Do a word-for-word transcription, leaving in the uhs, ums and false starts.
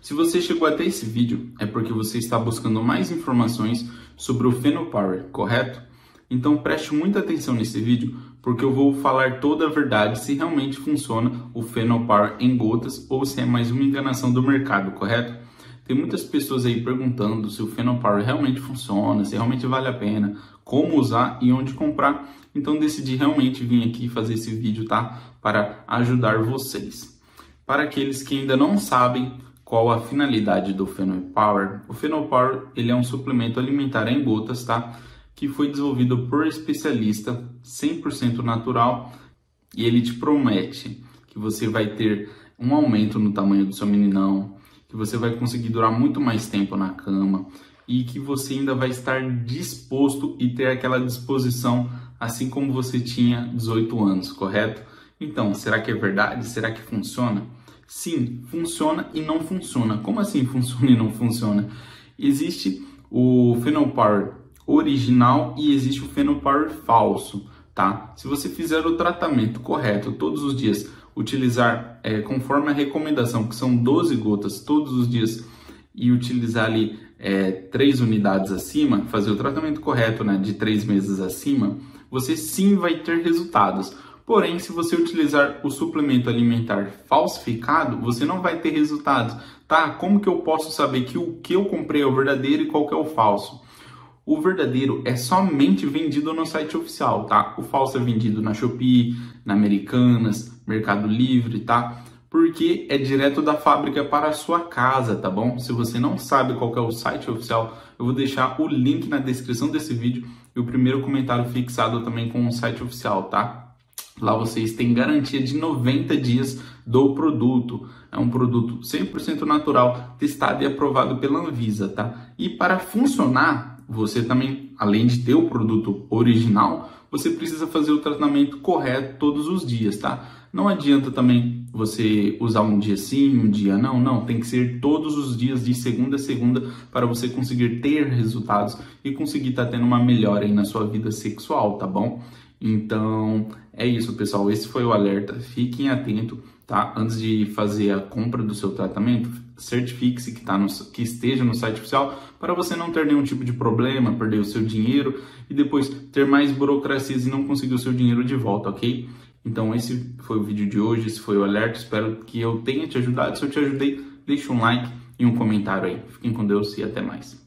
Se você chegou até esse vídeo, é porque você está buscando mais informações sobre o Phenopower, correto? Então preste muita atenção nesse vídeo, porque eu vou falar toda a verdade se realmente funciona o Phenopower em gotas ou se é mais uma enganação do mercado, correto? Tem muitas pessoas aí perguntando se o Phenopower realmente funciona, se realmente vale a pena, como usar e onde comprar. Então decidi realmente vir aqui fazer esse vídeo, tá? Para ajudar vocês. Para aqueles que ainda não sabem qual a finalidade do Phenopower, o Phenopower ele é um suplemento alimentar em gotas, tá? Que foi desenvolvido por especialista, cem por cento natural, e ele te promete que você vai ter um aumento no tamanho do seu meninão, que você vai conseguir durar muito mais tempo na cama e que você ainda vai estar disposto e ter aquela disposição assim como você tinha dezoito anos, correto? Então, será que é verdade? Será que funciona? Sim, funciona e não funciona. Como assim funciona e não funciona? Existe o Phenopower original e existe o Phenopower falso, tá? Se você fizer o tratamento correto todos os dias, utilizar é, conforme a recomendação, que são doze gotas todos os dias, e utilizar ali é, três unidades acima, fazer o tratamento correto, né, de três meses acima, você sim vai ter resultados. Porém, se você utilizar o suplemento alimentar falsificado, você não vai ter resultados, tá? Como que eu posso saber que o que eu comprei é o verdadeiro e qual que é o falso? O verdadeiro é somente vendido no site oficial, tá? O falso é vendido na Shopee, na Americanas, Mercado Livre, tá? Porque é direto da fábrica para a sua casa, tá bom? Se você não sabe qual que é o site oficial, eu vou deixar o link na descrição desse vídeo e o primeiro comentário fixado também com o site oficial, tá? Lá vocês têm garantia de noventa dias do produto. É um produto cem por cento natural, testado e aprovado pela Anvisa, tá? E para funcionar, você também, além de ter o produto original, você precisa fazer o tratamento correto todos os dias, tá? Não adianta também você usar um dia sim, um dia não, não. Tem que ser todos os dias, de segunda a segunda, para você conseguir ter resultados e conseguir estar tendo uma melhora aí na sua vida sexual, tá bom? Então, é isso, pessoal. Esse foi o alerta. Fiquem atentos, tá? Antes de fazer a compra do seu tratamento, certifique-se que, tá no, que esteja no site oficial para você não ter nenhum tipo de problema, perder o seu dinheiro e depois ter mais burocracias e não conseguir o seu dinheiro de volta, ok? Então, esse foi o vídeo de hoje, esse foi o alerta. Espero que eu tenha te ajudado. Se eu te ajudei, deixa um like e um comentário aí. Fiquem com Deus e até mais.